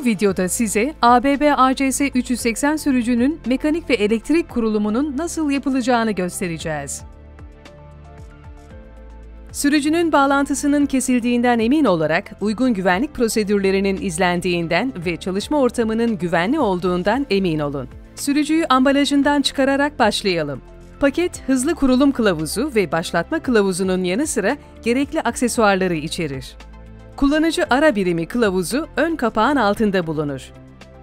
videoda size ABB ACS 380 sürücünün mekanik ve elektrik kurulumunun nasıl yapılacağını göstereceğiz. Sürücünün bağlantısının kesildiğinden emin olarak uygun güvenlik prosedürlerinin izlendiğinden ve çalışma ortamının güvenli olduğundan emin olun. Sürücüyü ambalajından çıkararak başlayalım. Paket, hızlı kurulum kılavuzu ve başlatma kılavuzunun yanı sıra gerekli aksesuarları içerir. Kullanıcı ara birimi kılavuzu ön kapağın altında bulunur.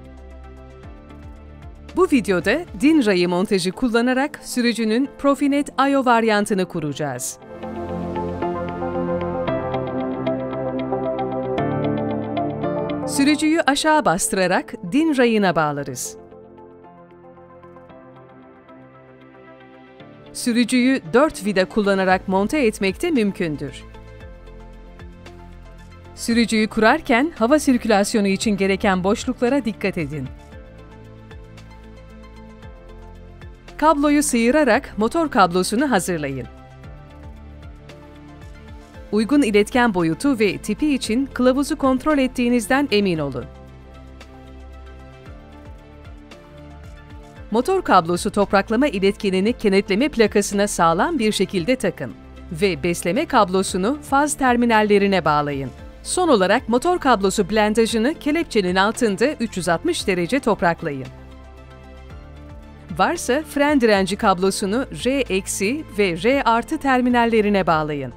Bu videoda DIN rayı montajı kullanarak sürücünün Profinet IO varyantını kuracağız. Sürücüyü aşağı bastırarak DIN rayına bağlarız. Sürücüyü 4 vida kullanarak monte etmek de mümkündür. Sürücüyü kurarken hava sirkülasyonu için gereken boşluklara dikkat edin. Kabloyu sıyırarak motor kablosunu hazırlayın. Uygun iletken boyutu ve tipi için kılavuzu kontrol ettiğinizden emin olun. Motor kablosu topraklama iletkenini kenetleme plakasına sağlam bir şekilde takın ve besleme kablosunu faz terminallerine bağlayın. Son olarak motor kablosu blendajını kelepçenin altında 360 derece topraklayın. Varsa fren direnci kablosunu R- ve R+ terminallerine bağlayın.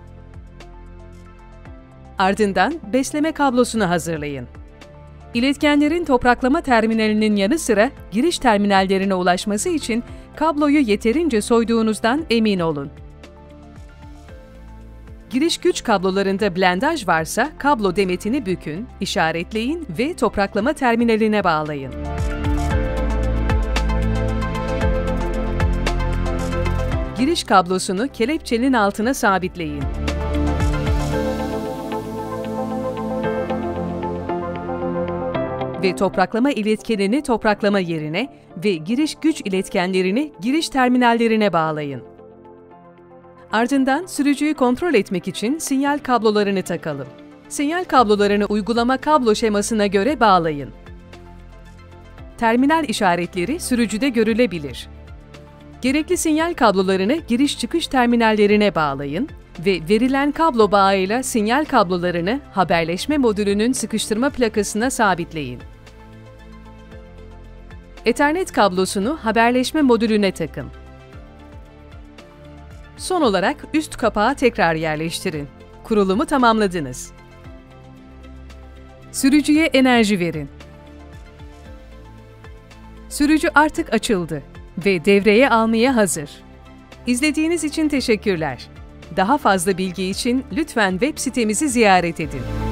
Ardından besleme kablosunu hazırlayın. İletkenlerin topraklama terminalinin yanı sıra giriş terminallerine ulaşması için kabloyu yeterince soyduğunuzdan emin olun. Giriş güç kablolarında blendaj varsa kablo demetini bükün, işaretleyin ve topraklama terminaline bağlayın. Giriş kablosunu kelepçenin altına sabitleyin. Ve topraklama iletkenini topraklama yerine ve giriş güç iletkenlerini giriş terminallerine bağlayın. Ardından sürücüyü kontrol etmek için sinyal kablolarını takalım. Sinyal kablolarını uygulama kablo şemasına göre bağlayın. Terminal işaretleri sürücüde görülebilir. Gerekli sinyal kablolarını giriş-çıkış terminallerine bağlayın ve verilen kablo bağıyla sinyal kablolarını haberleşme modülünün sıkıştırma plakasına sabitleyin. Ethernet kablosunu haberleşme modülüne takın. Son olarak üst kapağı tekrar yerleştirin. Kurulumu tamamladınız. Sürücüye enerji verin. Sürücü artık açıldı ve devreye almaya hazır. İzlediğiniz için teşekkürler. Daha fazla bilgi için lütfen web sitemizi ziyaret edin.